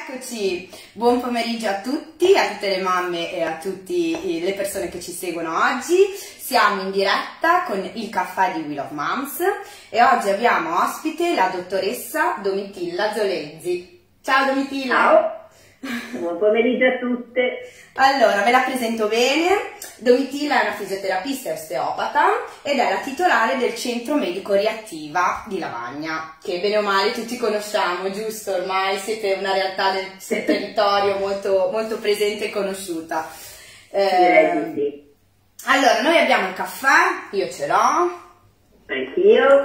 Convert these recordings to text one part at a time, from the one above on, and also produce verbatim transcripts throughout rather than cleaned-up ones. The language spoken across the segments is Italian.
Eccoci, buon pomeriggio a tutti, a tutte le mamme e a tutte le persone che ci seguono oggi. Siamo in diretta con il caffè di We Love Moms e oggi abbiamo ospite la dottoressa Domitilla Zolenzi. Ciao Domitilla! Ciao! Buon pomeriggio a tutte! Allora, ve la presento bene. Domitilla è una fisioterapista e osteopata ed è la titolare del Centro Medico Reattiva di Lavagna, che bene o male tutti conosciamo, giusto? Ormai siete una realtà del territorio molto, molto presente e conosciuta. Eh, sì. Allora, noi abbiamo il caffè, io ce l'ho. Anch'io.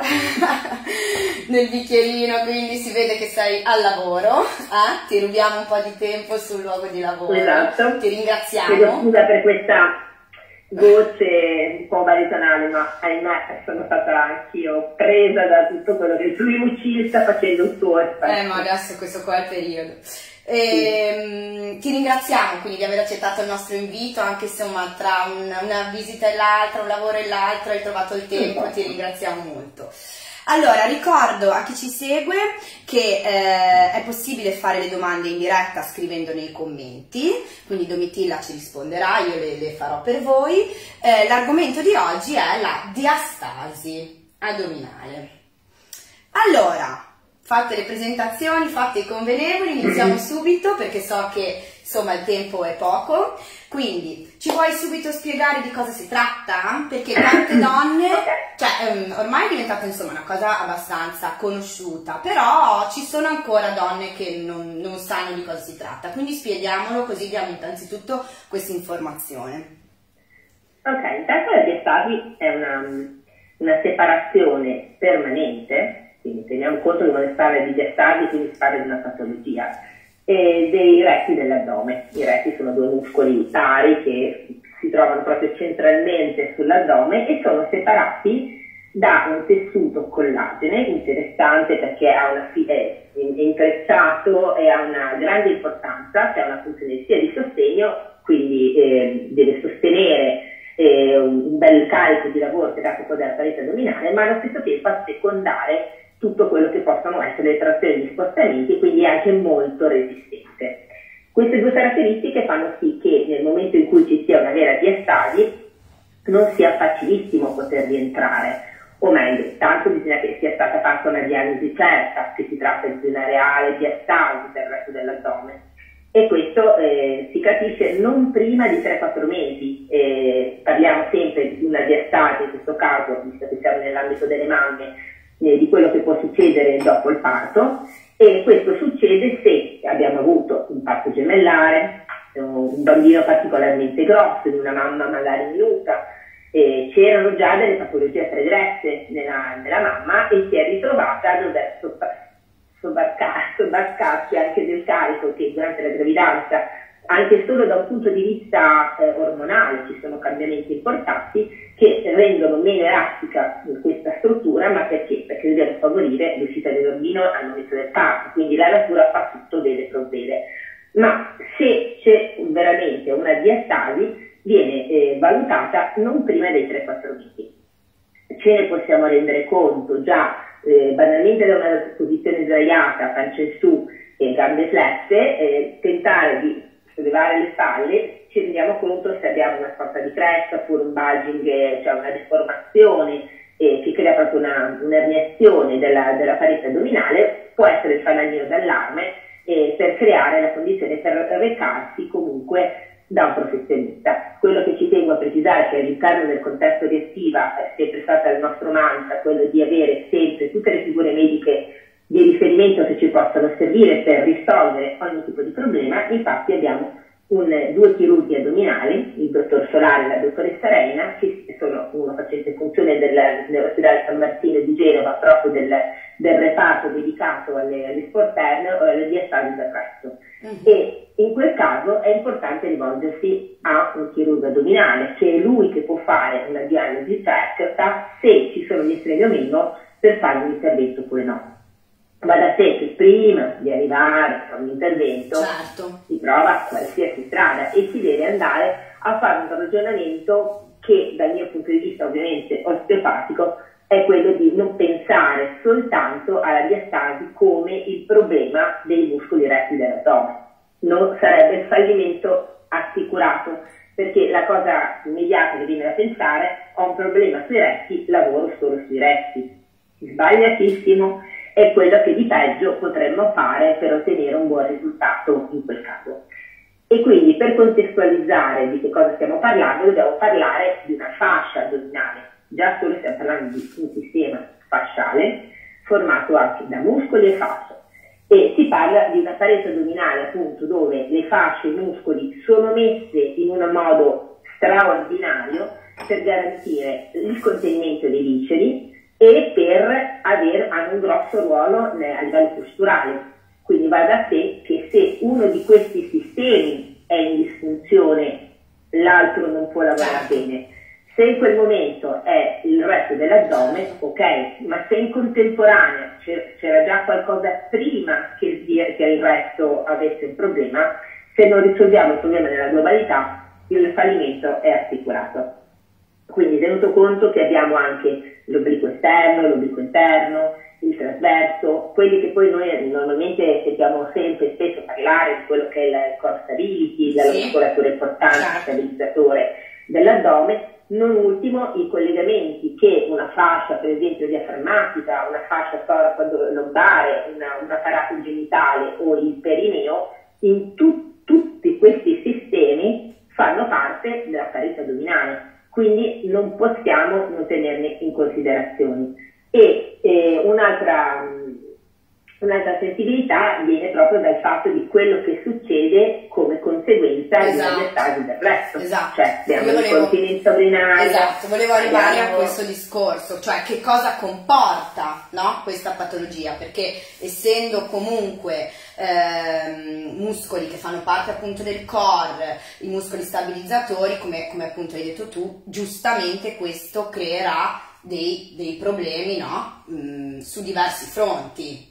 Nel bicchierino, quindi si vede che sei al lavoro, eh? Ti rubiamo un po' di tempo sul luogo di lavoro. Esatto. Ti ringraziamo. Chiedo scusa per questa voce un po' baritonale, ma ahimè sono stata anch'io presa da tutto quello che il Fluimucil sta facendo il suo effetto. Eh, ma adesso questo qua è il periodo. E, sì. Ti ringraziamo quindi di aver accettato il nostro invito, anche insomma tra un, una visita e l'altra, un lavoro e l'altro hai trovato il tempo, ti ringraziamo molto. Allora, ricordo a chi ci segue che eh, è possibile fare le domande in diretta scrivendo nei commenti, quindi Domitilla ci risponderà, io le, le farò per voi. Eh, l'argomento di oggi è la diastasi addominale. Allora, fatte le presentazioni, fatte i convenevoli, iniziamo subito perché so che insomma il tempo è poco, quindi ci vuoi subito spiegare di cosa si tratta? Perché tante donne, cioè um, ormai è diventata insomma una cosa abbastanza conosciuta, però ci sono ancora donne che non, non sanno di cosa si tratta, quindi spieghiamolo così diamo innanzitutto questa informazione. Ok, intanto la diastasi è una, una separazione permanente. Quindi teniamo conto che non si parla di diastasi, quindi si parla di una patologia, e dei retti dell'addome. I retti sono due muscoli pari che si trovano proprio centralmente sull'addome e sono separati da un tessuto collagene interessante perché ha una, è intrecciato e ha una grande importanza, che ha una funzione sia di sostegno, quindi eh, deve sostenere eh, un bel carico di lavoro che dà proprio dalla parete addominale, ma allo stesso tempo assecondare tutto quello che possono essere le trazioni di spostamenti, quindi è anche molto resistente. Queste due caratteristiche fanno sì che nel momento in cui ci sia una vera diastasi non sia facilissimo poter rientrare, o meglio, tanto bisogna che sia stata fatta una diagnosi certa, che si tratta di una reale diastasi del resto dell'addome. E questo eh, si capisce non prima di tre quattro mesi, eh, parliamo sempre di una diastasi, in questo caso, visto che siamo nell'ambito delle mamme, di quello che può succedere dopo il parto, e questo succede se abbiamo avuto un parto gemellare, un bambino particolarmente grosso, in una mamma magari minuta, eh, c'erano già delle patologie pregresse nella, nella mamma e si è ritrovata a dover sobbarcarsi anche del carico che durante la gravidanza, anche solo da un punto di vista eh, ormonale, ci sono cambiamenti importanti che rendono meno elastica questa struttura, ma perché? Perché dobbiamo favorire l'uscita del bambino al momento del parto, quindi la natura fa tutto bene provvede. Ma se c'è veramente una diastasi, viene eh, valutata non prima dei tre quattro mesi. Ce ne possiamo rendere conto già eh, banalmente da una posizione sdraiata, pancia in su e gambe flesse, eh, tentare di sollevare le spalle, ci rendiamo conto se abbiamo una sorta di cresta oppure un bulging, cioè una deformazione eh, che crea proprio una, un'erniazione della, della parete addominale, può essere il fanalino d'allarme eh, per creare la condizione per recarsi comunque da un professionista. Quello che ci tengo a precisare è che all'interno del contesto reattiva è sempre stata il nostro mantra, quello di avere sempre tutte le figure mediche di riferimento che ci possano servire per risolvere ogni tipo di problema. Infatti abbiamo un, due chirurghi addominali, il dottor Solare e la dottoressa Reina, che sono uno facente funzione del, dell'ospedale San Martino di Genova, proprio del, del reparto dedicato alle, alle sporterne o alle diastasi del resto. Mm-hmm. E in quel caso è importante rivolgersi a un chirurgo addominale, che è lui che può fare una diagnosi certa se ci sono gli estremi o meno per fare un intervento oppure no. Va da sé che prima di arrivare a un intervento certo. si prova qualsiasi strada e si deve andare a fare un ragionamento che dal mio punto di vista ovviamente osteopatico è quello di non pensare soltanto alla diastasi come il problema dei muscoli retti dell'addome. Non sarebbe il fallimento assicurato, perché la cosa immediata che viene da pensare: ho un problema sui retti, lavoro solo sui retti. Sbagliatissimo, è quello che di peggio potremmo fare per ottenere un buon risultato in quel caso. E quindi, per contestualizzare di che cosa stiamo parlando, dobbiamo parlare di una fascia addominale. Già solo stiamo parlando di un sistema fasciale formato anche da muscoli e fasce, e si parla di una parete addominale appunto dove le fasce e i muscoli sono messe in un modo straordinario per garantire il contenimento dei visceri e per avere hanno un grosso ruolo a livello posturale. Quindi va da sé che se uno di questi sistemi è in disfunzione, l'altro non può lavorare bene. Se in quel momento è il resto dell'addome, ok, ma se in contemporanea c'era già qualcosa prima che, che il resto avesse un problema, se non risolviamo il problema nella globalità, il fallimento è assicurato. Quindi tenuto conto che abbiamo anche l'obliquo esterno, l'obliquo interno, il trasverso, quelli che poi noi normalmente sentiamo sempre spesso parlare di quello che è il core stability, della sì. muscolatura importante, stabilizzatore dell'addome. Non ultimo i collegamenti che una fascia, per esempio diaframmatica, una fascia toraco-lombare, una, un apparato genitale o il perineo, in tu, tutti questi sistemi fanno parte della parete addominale, quindi non possiamo non tenerne in considerazione. E eh, un'altra, un'altra sensibilità viene proprio dal fatto di quello che succede come conseguenza esatto. di una diastasi del resto. Esatto. Cioè abbiamo volevo, l'incontinenza urinaria. Esatto, volevo arrivare abbiamo... a questo discorso, cioè che cosa comporta, no, questa patologia, perché essendo comunque ehm, muscoli che fanno parte appunto del core, i muscoli stabilizzatori, come, come appunto hai detto tu, giustamente questo creerà dei, dei problemi, no, mm, su diversi fronti.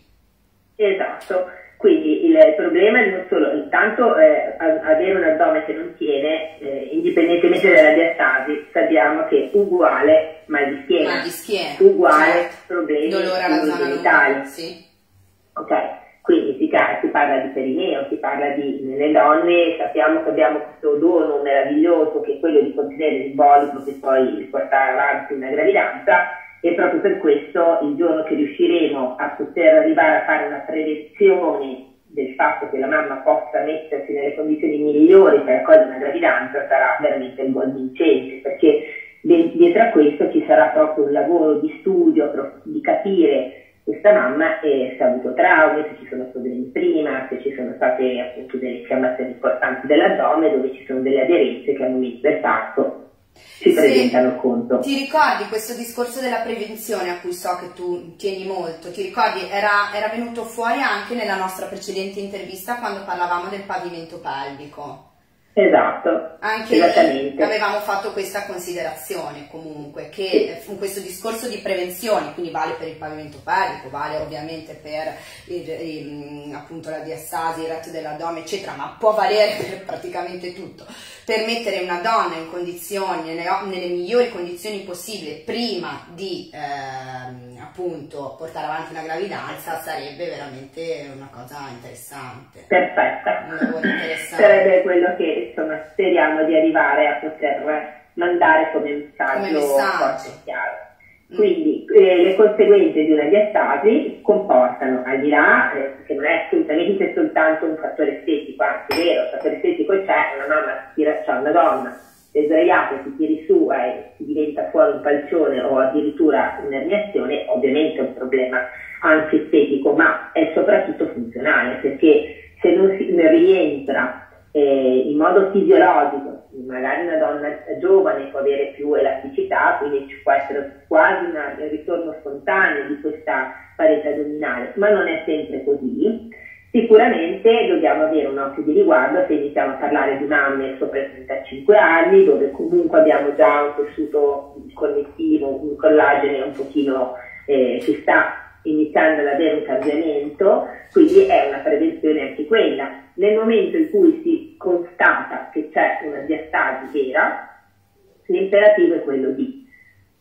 Esatto, quindi il problema è non solo intanto eh, avere un addome che non tiene, eh, indipendentemente dalla diastasi, sappiamo che uguale mal di schiena, mal di schiena uguale certo. problemi dolore alla zona genitali. Sì. Ok, quindi si, si parla di perineo, si parla di, nelle donne sappiamo che abbiamo questo dono meraviglioso che è quello di contenere il bolico che poi portare avanti una gravidanza. E proprio per questo il giorno che riusciremo a poter arrivare a fare una prevenzione del fatto che la mamma possa mettersi nelle condizioni migliori per accogliere una gravidanza sarà veramente il gol vincente, perché dietro a questo ci sarà proprio un lavoro di studio, di capire questa mamma e se ha avuto traumi, se ci sono problemi prima, se ci sono state appunto delle infiammazioni importanti dell'addome, dove ci sono delle aderenze che al momento del parto si presentano conto. Ti ricordi questo discorso della prevenzione a cui so che tu tieni molto? Ti ricordi? Era, era venuto fuori anche nella nostra precedente intervista quando parlavamo del pavimento pelvico. Esatto, anche esattamente. Avevamo fatto questa considerazione comunque, che sì. questo discorso di prevenzione, quindi vale per il pavimento pelvico, vale ovviamente per il, il, appunto la diastasi, il retto dell'addome eccetera, ma può valere per praticamente tutto, per mettere una donna in condizioni, nelle, nelle migliori condizioni possibili prima di ehm, appunto portare avanti una gravidanza, sarebbe veramente una cosa interessante. Perfetta. Un lavoro interessante. Sarebbe quello che insomma speriamo di arrivare a poter mandare come messaggio forte e chiaro. Quindi eh, le conseguenze di una diastasi comportano, al di là, eh, che non è assolutamente soltanto un fattore estetico, anzi è vero, il fattore estetico c'è, una mamma si tira, cioè una donna si sdraiata, si tiri su e si diventa fuori un palcione o addirittura un'erniazione, ovviamente è un problema anche estetico, ma è soprattutto funzionale, perché se non si non rientra eh, in modo fisiologico, magari una donna giovane può avere più elasticità, quindi ci può essere quasi una, un ritorno spontaneo di questa parete addominale, ma non è sempre così. Sicuramente dobbiamo avere un occhio di riguardo se iniziamo a parlare di mamme sopra i trentacinque anni, dove comunque abbiamo già un tessuto connettivo, un collagene un pochino eh, che sta iniziando ad avere un cambiamento, quindi è una prevenzione anche quella. Nel momento in cui si constata che c'è una diastasi vera, l'imperativo è quello di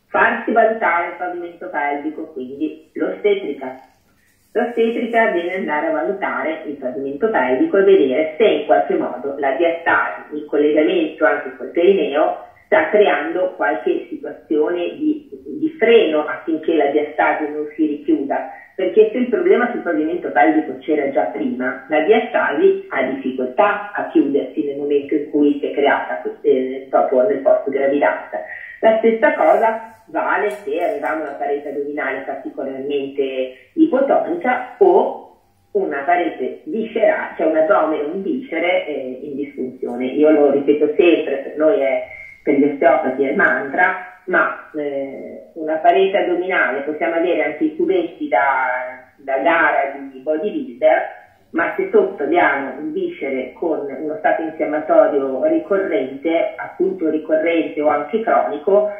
farsi valutare il pavimento pelvico, quindi l'ostetrica. L'ostetrica deve andare a valutare il pavimento pelvico e vedere se in qualche modo la diastasi, il collegamento anche col perineo, sta creando qualche situazione di, di freno affinché la diastasi non si richiuda, perché se il problema sul pavimento pelvico c'era già prima, la diastasi ha difficoltà a chiudersi nel momento in cui si è creata eh, dopo nel post gravidanza. La stessa cosa vale se avevamo una parete addominale particolarmente ipotonica o una parete viscerale, cioè un addome o un viscere eh, in disfunzione. Io lo ripeto sempre, per noi è, per gli osteopati è il mantra, ma eh, una parete addominale, possiamo avere anche i cubetti da, da gara di bodybuilder, ma se sotto abbiamo un viscere con uno stato infiammatorio ricorrente, appunto ricorrente o anche cronico,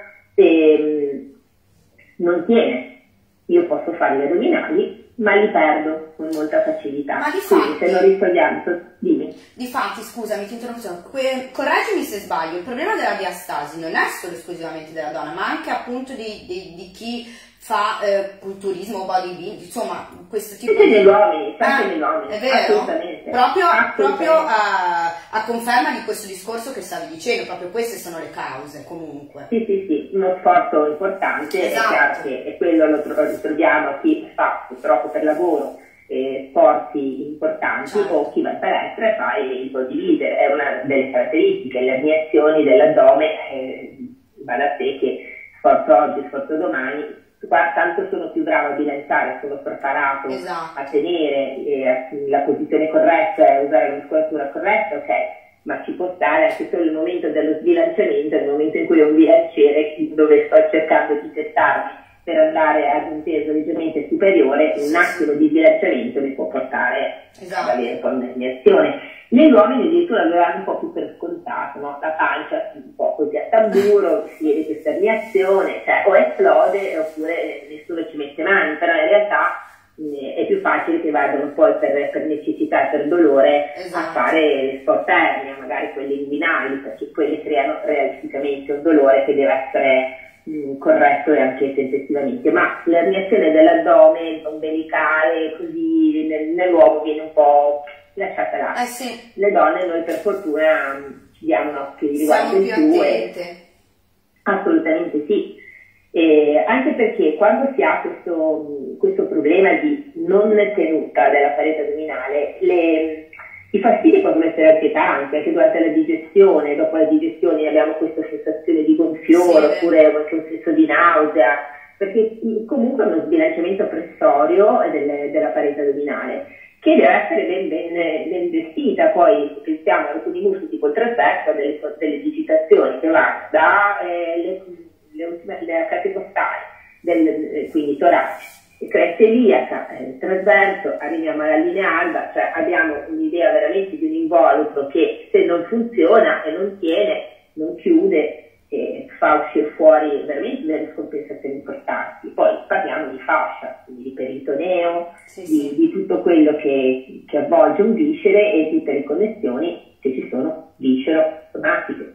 ehm, non tiene. Io posso fare gli addominali, ma li perdo con molta facilità. Ma di Quindi fatti, se non risolviamo, dimmi. Difatti, scusami, ti interrompo, correggimi se sbaglio, il problema della diastasi non è solo esclusivamente della donna, ma anche appunto di, di, di chi fa eh, culturismo, bodybuilding, insomma, questo tipo Anche di... negli uomini, anche Ah, negli uomini, è vero? assolutamente. Proprio, Assolutamente. proprio a, a conferma di questo discorso che stavi dicendo, proprio queste sono le cause comunque. Sì, sì, sì, uno sforzo importante, Esatto. È chiaro che e quello lo ritroviamo a chi fa purtroppo per lavoro eh, sforzi importanti, Certo. o chi va in palestra e fa il bodybuilder. È una delle caratteristiche, le arniazioni dell'addome, eh, va da sé che sforzo oggi, sforzo domani, qua tanto sono più bravo a bilanciare, sono preparato Esatto. a tenere eh, la posizione corretta e a usare la muscolatura corretta, ok, ma ci può stare anche solo il momento dello sbilanciamento, nel momento in cui ho un bilanciere dove sto cercando di testarmi per andare ad un peso leggermente superiore, un attimo di sbilanciamento mi può portare Esatto. ad avere un po' di arniazione. Negli uomini addirittura lo hanno un po' più per scontato, no? La pancia un po' così a tamburo, si vede questa arniazione, cioè o esplode oppure nessuno ci mette mani, però in realtà mh, è più facile che vadano poi per, per necessità e per dolore Esatto. a fare sport ernia, magari quelli inguinali, perché quelli creano realisticamente un dolore che deve essere mh, corretto e anche tempestivamente, ma l'erniazione dell'addome ombelicale così nel, nell'uomo viene un po' lasciata là. Eh sì. Le donne noi per fortuna mh, ci diamo un occhio di Siamo riguardo più in più e attente. assolutamente sì. E anche perché quando si ha questo, questo problema di non tenuta della parete addominale, le, i fastidi possono essere anche tanti, anche durante la digestione. Dopo la digestione abbiamo questa sensazione di gonfiore, Sì. oppure anche un senso di nausea, perché comunque è uno sbilanciamento pressorio del, della parete addominale, che deve essere ben, ben, ben gestita. Poi se pensiamo a alcuni muscoli tipo il trasverso, delle, delle digitazioni che vanno da eh, le, le, ultime, le arcate costali, del, quindi torace, cresta iliaca, eh, trasverso, arriviamo alla linea alba, cioè abbiamo un'idea veramente di un involucro che se non funziona e non tiene, non chiude, eh, fa uscire fuori veramente delle scompensazioni importanti. Poi parliamo di fascia, quindi di peritoneo, Sì, di, sì. di tutto quello che, che avvolge un viscere e tutte le connessioni che ci sono viscero-somatiche.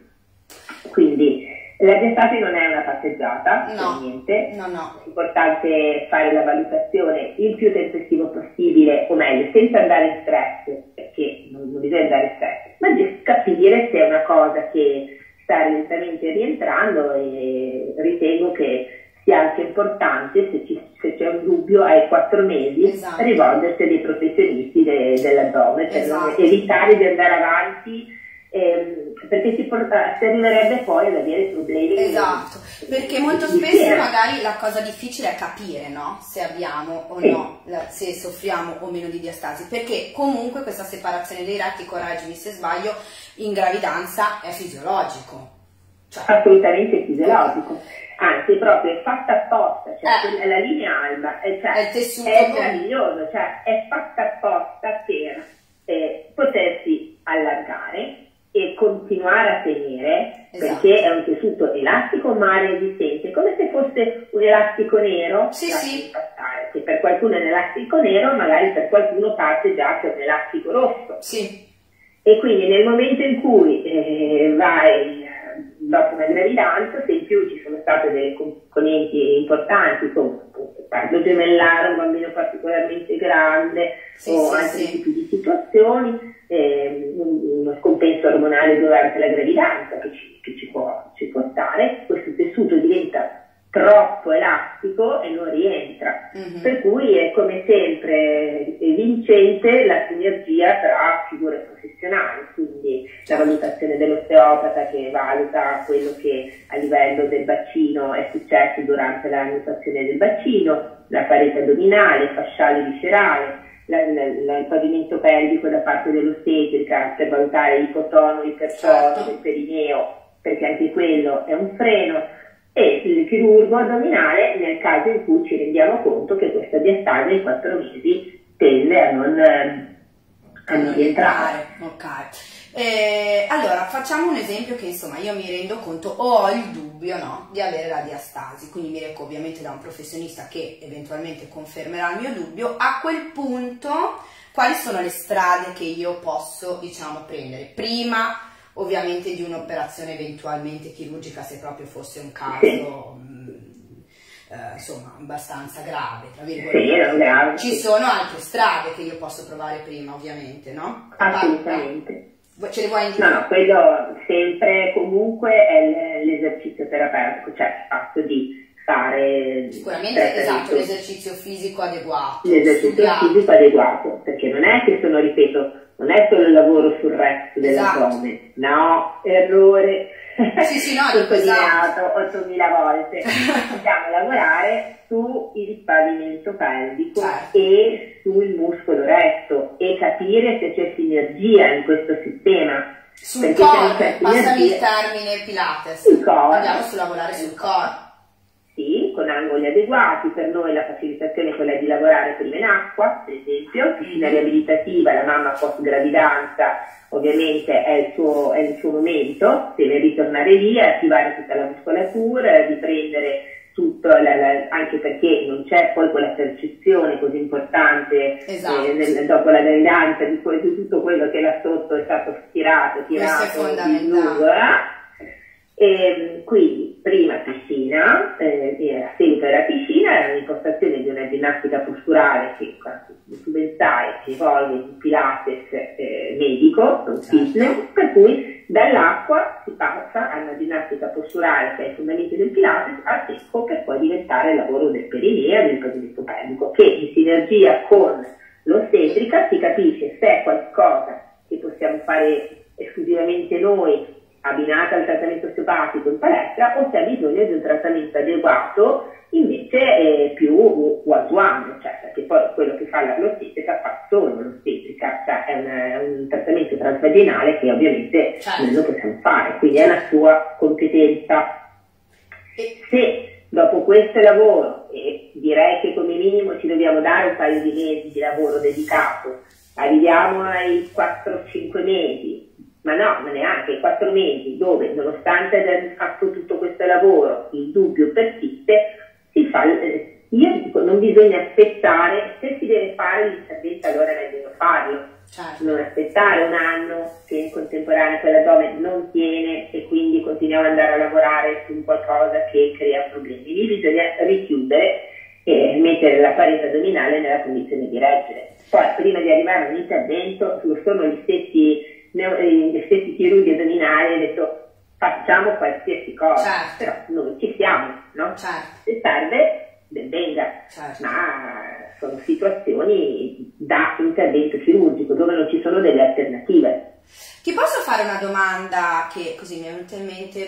Quindi la diastasi non è una passeggiata, No. per niente. No, no. È importante fare la valutazione il più tempestivo possibile, o meglio, senza andare in stress, perché non, non bisogna andare in stress, ma di capire se è una cosa che sta lentamente rientrando, e ritengo che sia anche importante, se, ci, se c'è un dubbio ai quattro mesi, Esatto. rivolgersi a dei professionisti de, dell'addome, per Esatto. non, evitare di andare avanti, ehm, perché si, porta, si arriverebbe poi ad avere problemi. Esatto, perché molto di spesso schiena. magari la cosa difficile è capire, no? Se abbiamo o Sì. no, la- se soffriamo o meno di diastasi, perché comunque questa separazione dei retti, correggimi se sbaglio, in gravidanza è fisiologico. Cioè, Assolutamente fisiologico, anzi proprio è fatta apposta, cioè Eh. quella- la linea alba è, cioè, È il tessuto è con- meraviglioso, cioè è fatta apposta per eh, potersi allargare e continuare a tenere, Esatto. perché è un tessuto elastico ma resistente, come se fosse un elastico nero. Sì, lasciami sì. passare, che per qualcuno è un elastico nero, magari per qualcuno parte già che è un elastico rosso. sì, E quindi nel momento in cui eh, vai, dopo una gravidanza, se in più ci sono state delle componenti importanti come appunto parto gemellare, un bambino particolarmente grande sì, o sì, altri sì. tipi di situazioni, eh, uno scompenso ormonale durante la gravidanza che ci, che ci può, ci può stare, questo tessuto diventa troppo elastico e non rientra, mm-hmm. per cui è come sempre vincente la sinergia tra figure professionali, quindi la valutazione dell'osteopata che valuta quello che a livello del bacino è successo durante la nutrazione del bacino, la parete addominale, fasciale viscerale, la, la, la, il pavimento pelvico da parte dell'ostetrica per valutare ipotono, ipertono del perineo, perché anche quello è un freno, e il chirurgo addominale nel caso in cui ci rendiamo conto che questa diastasi in quattro mesi tende a non, a non rientrare. Ok, eh, allora facciamo un esempio che insomma io mi rendo conto o ho il dubbio, no, di avere la diastasi, quindi mi reco ovviamente da un professionista che eventualmente confermerà il mio dubbio. A quel punto quali sono le strade che io posso, diciamo, prendere prima ovviamente di un'operazione eventualmente chirurgica, se proprio fosse un caso mh, eh, insomma abbastanza grave, tra virgolette. Sì, grave. Ci sono altre strade che io posso provare prima, ovviamente, no? Assolutamente. Ce le vuoi indicare? No, no, quello sempre comunque è l'esercizio terapeutico, cioè il fatto di fare sicuramente, esatto, l'esercizio fisico adeguato, l'esercizio studiato. fisico adeguato, perché non è che sono, ripeto, non è solo il lavoro sul resto dell'addome, esatto. No, errore, sì, sì, no, sottolineato ottomila volte. Dobbiamo lavorare sul pavimento pelvico, certo. E sul muscolo retto e capire se c'è sinergia in questo sistema. Sul core, passami il termine Pilates, sul core. Andiamo su lavorare sul core. Sì, con angoli adeguati. Per noi la facilitazione è quella di lavorare prima in acqua, per esempio, piscina riabilitativa, la mamma post gravidanza ovviamente è il suo, è il suo momento, deve ritornare lì, attivare tutta la muscolatura, riprendere tutto, la, la, anche perché non c'è poi quella percezione così importante, esatto. eh, nel, dopo la gravidanza di, di tutto quello che là sotto è stato stirato, tirato, di lungo, eh? E quindi prima piscina, eh, a seguito della piscina è un'impostazione di una ginnastica posturale che tu ben sai si evolve in Pilates eh, medico, un fitness, per cui dall'acqua si passa a una ginnastica posturale che è il fondamento del Pilates a secco per poi diventare il lavoro del perineo e del pavimento pelvico, che in sinergia con l'ostetrica si capisce se è qualcosa che possiamo fare esclusivamente noi abbinata al trattamento osteopatico in palestra o se ha bisogno di un trattamento adeguato invece eh, più one-to-one, cioè perché poi quello che fa l'ostetrica fa solo l'ostetrica, cioè è, una, è un trattamento transvaginale che ovviamente certo. non lo possiamo fare, quindi è una sua competenza. E se dopo questo lavoro, e direi che come minimo ci dobbiamo dare un paio di mesi di lavoro dedicato, arriviamo ai quattro cinque mesi, ma no, ma neanche quattro mesi, dove nonostante aver fatto tutto questo lavoro il dubbio persiste, si fa, eh, io dico non bisogna aspettare, se si deve fare l'intervento allora è meglio farlo, certo. non aspettare un anno che in contemporanea quell'addome non tiene e quindi continuiamo ad andare a lavorare su qualcosa che crea problemi. Lì bisogna richiudere e mettere la parete addominale nella condizione di reggere. Poi prima di arrivare a un intervento lo sono gli stessi gli stessi chirurghi addominali hanno detto facciamo qualsiasi cosa, certo. però noi ci siamo, no? Certo. Se serve, ben venga, certo. ma sono situazioni da intervento chirurgico dove non ci sono delle alternative. Ti posso fare una domanda che così mi è venuta in mente,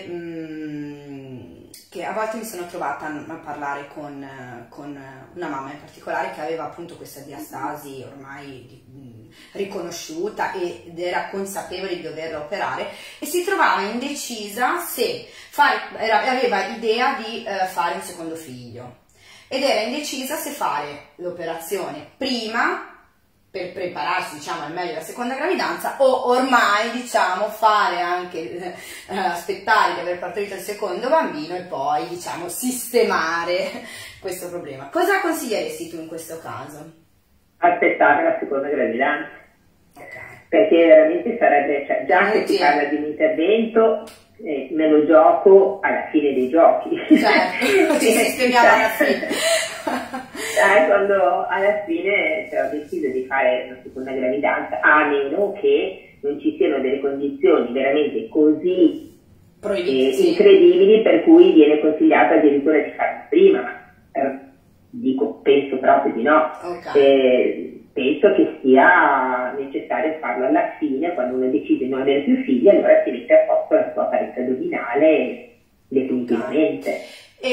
mh, che a volte mi sono trovata a parlare con, con una mamma in particolare che aveva appunto questa diastasi ormai di, mh, riconosciuta ed era consapevole di doverla operare e si trovava indecisa se fare, era, aveva idea di eh, fare un secondo figlio ed era indecisa se fare l'operazione prima per prepararsi, diciamo, al meglio la seconda gravidanza o ormai, diciamo, fare anche, eh, aspettare di aver partorito il secondo bambino e poi, diciamo, sistemare questo problema. Cosa consiglieresti tu in questo caso? Aspettare la seconda gravidanza. Okay. Perché veramente sarebbe, cioè, già che si parla di un intervento, eh, me lo gioco alla fine dei giochi. Certo, ci sistemiamo alla fine. Eh, quando alla fine cioè, ho deciso di fare una seconda gravidanza, a meno che non ci siano delle condizioni veramente così eh, incredibili per cui viene consigliato addirittura di farlo prima, ma eh, dico, penso proprio di no. Okay. Eh, penso che sia necessario farlo alla fine, quando uno decide di non avere più figli, allora si mette a posto la sua parete addominale definitivamente. Okay.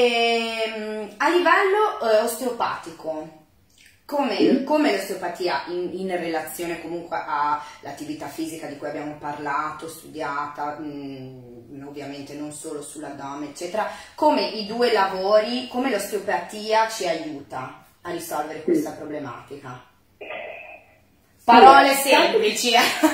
E, a livello eh, osteopatico, come, sì. come l'osteopatia in, in relazione comunque all'attività fisica di cui abbiamo parlato, studiata, mh, ovviamente non solo sull'addome eccetera, come i due lavori, come l'osteopatia ci aiuta a risolvere questa sì. problematica? Parole sì, semplici,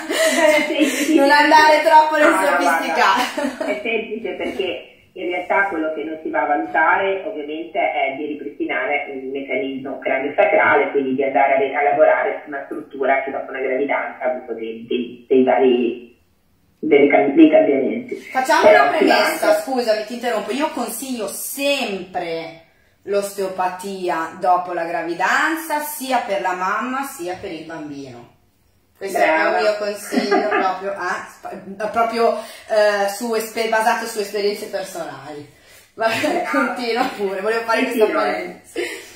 eh? sì, non andare troppo nel no, sofisticato. È semplice perché in realtà quello che non si va a valutare ovviamente è di ripristinare il meccanismo cranio-sacrale, quindi di andare a, a lavorare su una struttura che dopo una gravidanza ha avuto dei, dei, dei vari dei, dei cambiamenti. Facciamo Però, una premessa, sì, scusami, ti interrompo, io consiglio sempre l'osteopatia dopo la gravidanza sia per la mamma sia per il bambino. Questo Brava. È un mio consiglio proprio, eh, proprio eh, su, basato su esperienze personali. Ma continua pure, volevo fare sì, questa sì, parentesi.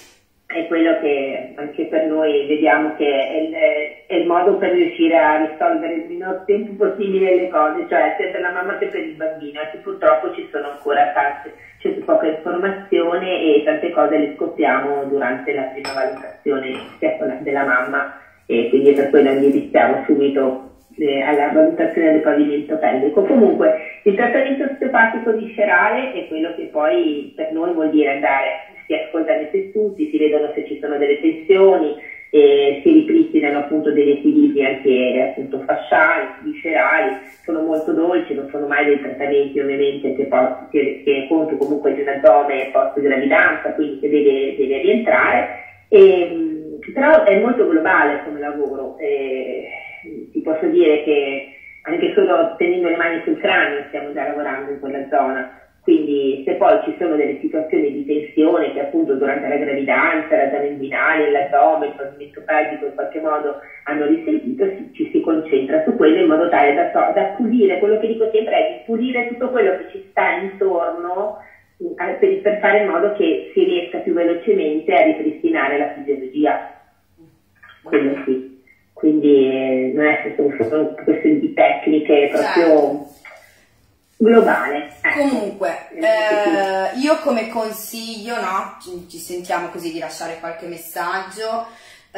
È quello che anche per noi vediamo che è il, è il modo per riuscire a risolvere il minor tempo possibile le cose, cioè sia per la mamma che per il bambino, e purtroppo ci sono ancora tante, c'è poca informazione e tante cose le scopriamo durante la prima valutazione sia della mamma, e quindi per quello indirizziamo subito eh, alla valutazione del pavimento pelvico. Comunque il trattamento osteopatico viscerale è quello che poi per noi vuol dire andare, si ascoltano i tessuti, si vedono se ci sono delle tensioni, eh, si ripristinano appunto degli equilibri anche appunto fasciali, viscerali, sono molto dolci, non sono mai dei trattamenti ovviamente che, posso, che, che conto comunque di un addome post gravidanza, quindi che deve, deve rientrare, e, però è molto globale come lavoro, eh, ti posso dire che anche solo tenendo le mani sul cranio stiamo già lavorando in quella zona. Quindi se poi ci sono delle situazioni di tensione che appunto durante la gravidanza, la zona inguinale, l'addome, il pavimento pelvico in qualche modo hanno risentito, si, ci si concentra su quello in modo tale da, da pulire, quello che dico sempre è di pulire tutto quello che ci sta intorno per, per fare in modo che si riesca più velocemente a ripristinare la fisiologia. Quello sì. Quindi eh, non è solo questione di tecniche, proprio globale. Ecco. Comunque, eh, io come consiglio, no, ci, ci sentiamo così di lasciare qualche messaggio,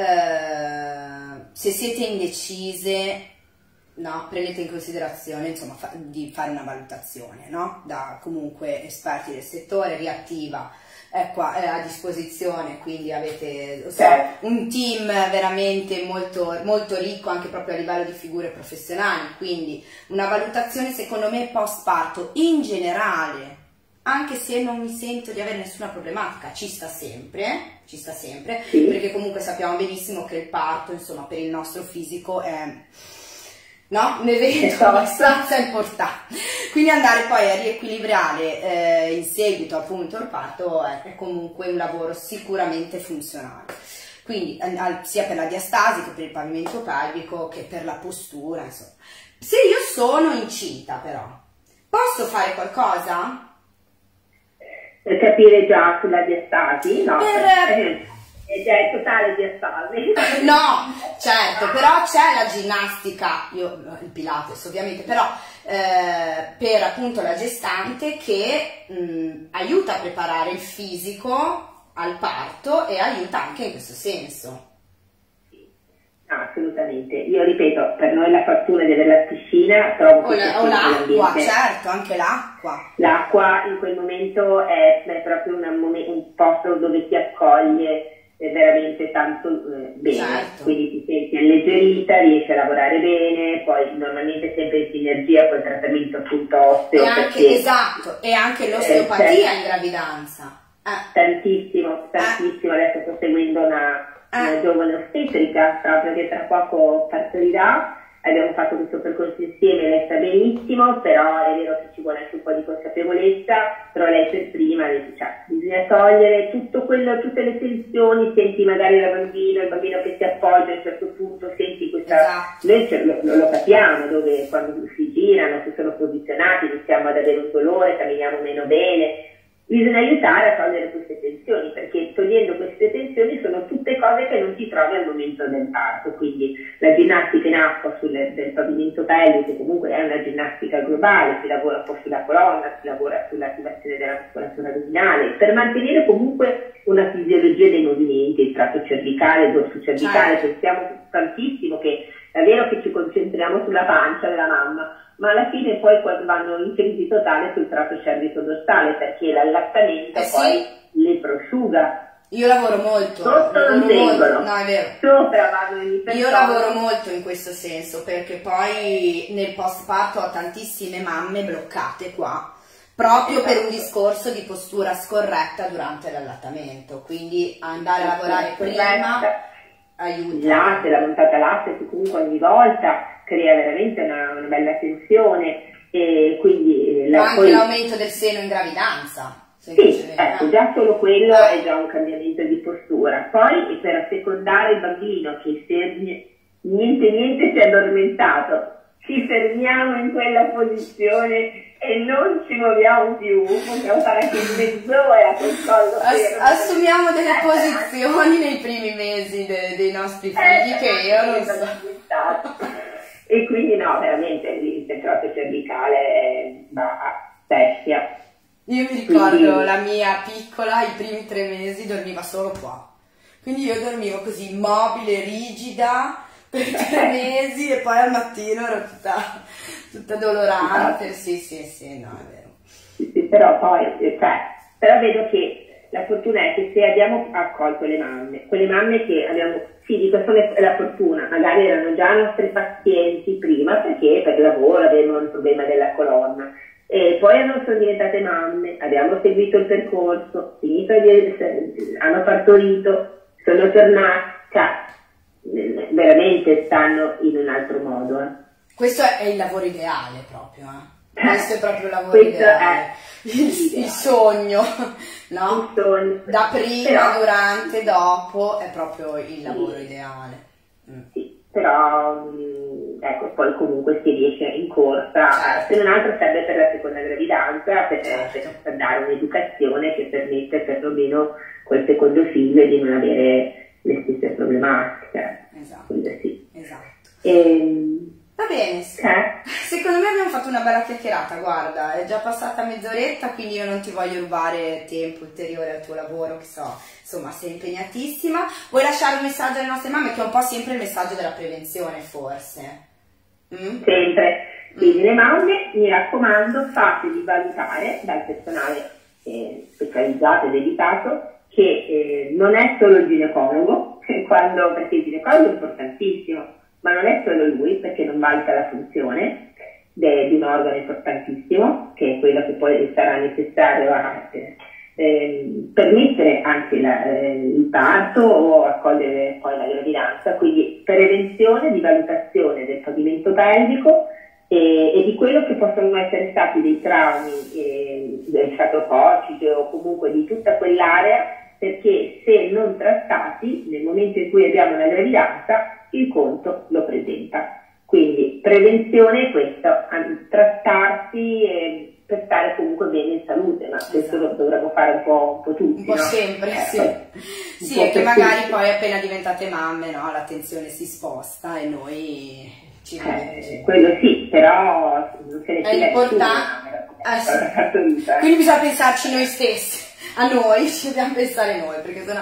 eh, se siete indecise, no, prendete in considerazione insomma fa, di fare una valutazione, no, da comunque esperti del settore, Reattiva è qua è a disposizione, quindi avete so, un team veramente molto, molto ricco anche proprio a livello di figure professionali, quindi una valutazione secondo me post parto in generale, anche se non mi sento di avere nessuna problematica, ci sta sempre, eh? ci sta sempre, sì. Perché comunque sappiamo benissimo che il parto insomma per il nostro fisico è no? Un evento abbastanza importante, quindi andare poi a riequilibrare eh, in seguito appunto il parto è, è comunque un lavoro sicuramente funzionale, quindi al, sia per la diastasi che per il pavimento pelvico che per la postura, insomma. Se io sono incinta però, posso fare qualcosa? Per capire già sulla diastasi? No, per, per... E già è totale diastasi. No, certo, però c'è la ginnastica, io, il Pilates ovviamente, però eh, per appunto la gestante che mh, aiuta a preparare il fisico al parto e aiuta anche in questo senso. Assolutamente, io ripeto, per noi la fortuna di avere la piscina, trovo o l'acqua, certo, anche l'acqua. L'acqua in quel momento è, è proprio una, un posto dove ti accoglie è veramente tanto eh, bene, certo. Quindi ti senti alleggerita, riesci a lavorare bene, poi normalmente sempre in sinergia col trattamento appunto osteo. E anche, perché, esatto, e anche l'osteopatia eh, in gravidanza. Eh. Tantissimo, tantissimo, eh. Adesso sto seguendo una, una eh. giovane ostetrica, proprio che tra poco partorirà, abbiamo fatto questo percorso insieme, lei sta benissimo, però è vero che ci vuole anche un po' di consapevolezza, però lei per prima dice, cioè, bisogna togliere tutto quello, tutte le tensioni, senti magari la bambina, il bambino che si appoggia a un certo punto, senti questa, esatto. Noi lo, lo, lo capiamo, dove quando si girano, si sono posizionati, iniziamo ad avere un dolore, camminiamo meno bene. Bisogna aiutare a togliere queste tensioni, perché togliendo queste tensioni sono tutte cose che non ti trovi al momento del parto, quindi la ginnastica in acqua sul, del pavimento pelvico comunque è una ginnastica globale, si lavora un po' sulla colonna, si lavora sull'attivazione della muscolatura addominale, per mantenere comunque una fisiologia dei movimenti, il tratto cervicale, il dorso cervicale, pensiamo tantissimo che è vero che ci concentriamo sulla pancia della mamma, ma alla fine poi quando vanno in crisi totale sul tratto cervico-dorsale, perché l'allattamento eh poi sì. le prosciuga. Io lavoro molto, Sotto non tengono, no, è vero. Sopra vanno in ipertono. Io lavoro molto in questo senso, perché poi nel post-parto ho tantissime mamme bloccate qua, proprio esatto. per un discorso di postura scorretta durante l'allattamento, quindi andare a lavorare prima aiuta. Latte, la montata latte che comunque ogni volta crea veramente una, una bella tensione e quindi la, anche poi... l'aumento del seno in gravidanza. Sì, ecco, già solo quello è già un cambiamento di postura. Poi per assecondare il bambino che se niente niente si è addormentato, ci fermiamo in quella posizione e non ci muoviamo più, possiamo fare anche mezz'ora col collo fermo. Assumiamo delle posizioni nei primi mesi de, dei nostri figli eh, che io non so. E quindi no, veramente il tratto cervicale va a bestia. Io mi ricordo quindi... la mia piccola, i primi tre mesi dormiva solo qua. Quindi io dormivo così immobile, rigida, per tre mesi e poi al mattino ero tutta, tutta dolorante. Sì, sì, sì, no, è vero. Sì, sì, però poi, cioè, però vedo che la fortuna è che se abbiamo accolto le mamme, quelle mamme che abbiamo, sì, dico solo la fortuna, magari erano già nostre pazienti prima perché per lavoro avevano il problema della colonna, e poi sono diventate mamme, abbiamo seguito il percorso, finito di, hanno partorito, sono tornate, cioè, veramente stanno in un altro modo. Eh. Questo è il lavoro ideale proprio, eh. Questo è proprio il lavoro Questo ideale, è il, il sogno, no? Il sogno. Da prima, però, durante, dopo, è proprio il lavoro sì. ideale. Mm. Sì, però mh, ecco, poi comunque si riesce in corsa, certo. Se non altro serve per la seconda gravidanza, per, certo. per dare un'educazione che permette perlomeno col secondo figlio di non avere le stesse problematiche. Esatto. Quindi, sì. esatto. E, Va bene, sì. eh? Secondo me abbiamo fatto una bella chiacchierata, guarda, è già passata mezz'oretta, quindi io non ti voglio rubare tempo ulteriore al tuo lavoro, che so, insomma, sei impegnatissima. Vuoi lasciare un messaggio alle nostre mamme, che è un po' sempre il messaggio della prevenzione, forse? Mm? Sempre. Quindi mm. le mamme, mi raccomando, fatevi valutare dal personale eh, specializzato e dedicato che eh, non è solo il ginecologo, quando, perché il ginecologo è importantissimo, ma non è solo lui, perché non valuta la funzione de, di un organo importantissimo, che è quello che poi sarà necessario a eh, permettere anche la, eh, il parto o accogliere poi la gravidanza, quindi prevenzione di valutazione del pavimento pelvico e, e di quello che possono essere stati dei traumi eh, del feto cocige o comunque di tutta quell'area, perché se non trattati nel momento in cui abbiamo una gravidanza il conto lo presenta. Quindi prevenzione è questo, trattarsi eh, per stare comunque bene in salute, ma esatto. questo lo dovremmo fare un po', un po' tutti. Un po' no? sempre, eh, sì. Sì, e che magari tutti. Poi appena diventate mamme, no, l'attenzione si sposta e noi ci eh, quello sì, però non se ne è importante. Ah, sì. Quindi bisogna pensarci noi stessi. A noi, ci dobbiamo pensare noi, perché sennò...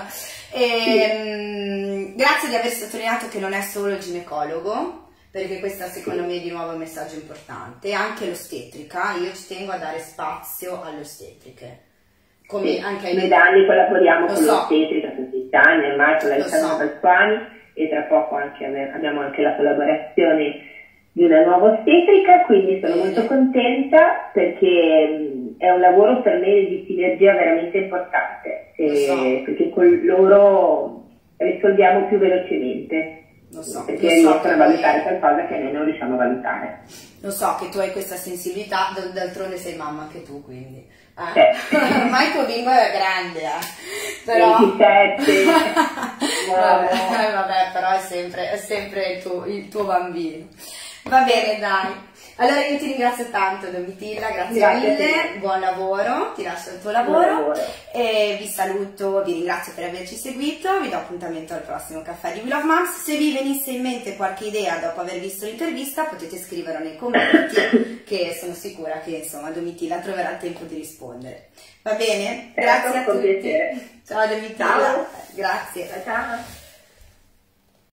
E, sì. Grazie di aver sottolineato che non è solo il ginecologo, perché questo secondo me è di nuovo un messaggio importante, anche l'ostetrica. Io ci tengo a dare spazio alle ostetriche. Come sì. anche ai... Noi da anni collaboriamo lo con so. l'ostetrica, con Tiziana, ormai con Alessandra Pasquani, e tra poco anche, abbiamo anche la collaborazione di una nuova ostetrica, quindi sono molto contenta perché è un lavoro per me di sinergia veramente importante, eh, so. perché con loro risolviamo più velocemente. lo so. Perché lo so riescono a valutare hai, qualcosa che noi non riusciamo a valutare. lo so che tu hai questa sensibilità, d'altronde sei mamma anche tu, quindi. Eh. Ormai il tuo bimbo è grande, eh. Però... ventisette. vabbè, eh, vabbè, però è sempre, è sempre il, tuo, il tuo bambino. Va bene, dai. Allora io ti ringrazio tanto Domitilla, grazie, grazie mille, buon lavoro, ti lascio il tuo lavoro, lavoro e vi saluto, vi ringrazio per averci seguito, vi do appuntamento al prossimo caffè di We Love Moms. Se vi venisse in mente qualche idea dopo aver visto l'intervista potete scriverlo nei commenti che sono sicura che insomma Domitilla troverà il tempo di rispondere. Va bene? Grazie a tutti. Ciao Domitilla. Ciao. Grazie. Ciao.